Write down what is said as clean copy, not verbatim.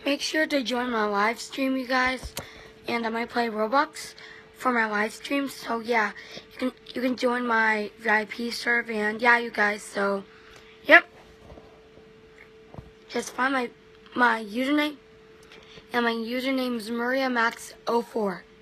make sure to join my live stream, you guys. And I might play Roblox for my live stream. So yeah, you can join my VIP server. And yeah, you guys. So yep, just find my username, and my username is MariaMax04.